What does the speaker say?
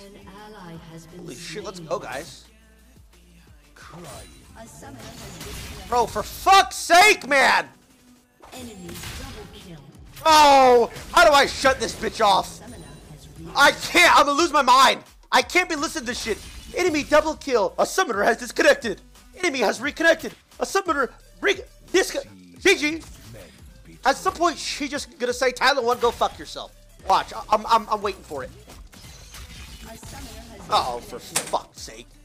Holy shit, let's go, guys. A summoner has disconnected. Bro, for fuck's sake, man! Enemy double kill. Oh, how do I shut this bitch off? Summoner has reached. I can't, I'm gonna lose my mind. I can't be listening to this shit. Enemy double kill. A summoner has disconnected. Enemy has reconnected. A summoner GG. At some point, she just gonna say, Tyler1, go fuck yourself. Watch, I'm waiting for it. A summoner has Oh, for fuck's sake.